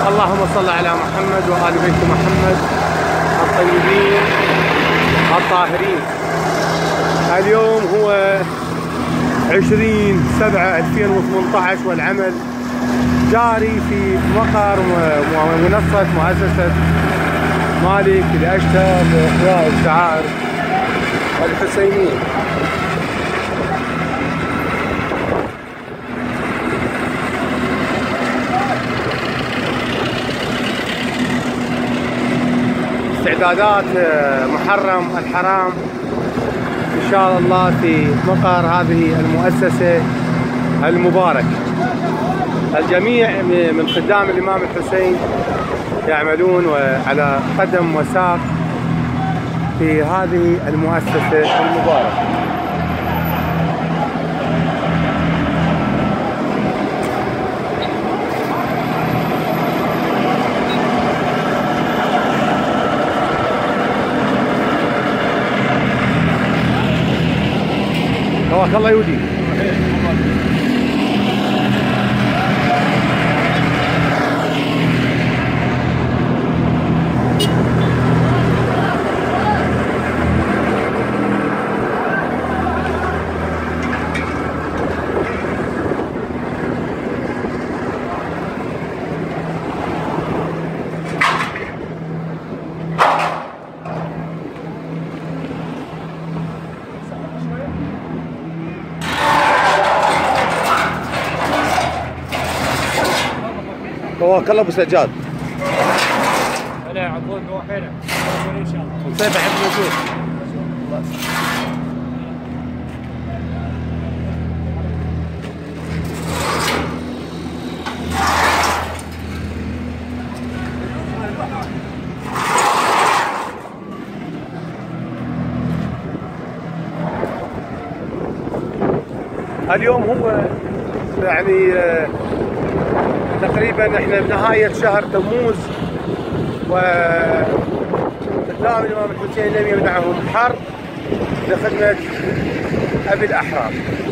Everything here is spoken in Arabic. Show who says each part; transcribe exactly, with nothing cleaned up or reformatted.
Speaker 1: اللهم صل على محمد وآل بيت محمد الطيبين الطاهرين. اليوم هو عشرين سبعة ألفين وثمانية عشر والعمل جاري في مقر ومنصة مؤسسة مالك لأشتر لإحياء الشعائر الحسينية. استعدادات محرم الحرام إن شاء الله في مقر هذه المؤسسة المبارك. الجميع من خدام الإمام الحسين يعملون على قدم وساق في هذه المؤسسة المباركة. تبارك الله يوديك. تبارك الله ابو سجاد.
Speaker 2: هلا عفوا روحينا ان شاء الله.
Speaker 1: مسافح موجود. اليوم هو يعني تقريبا احنا بنهاية شهر تموز، وقدام الإمام الحسين لم يمنعهم حرب لخدمة أبي الأحرار.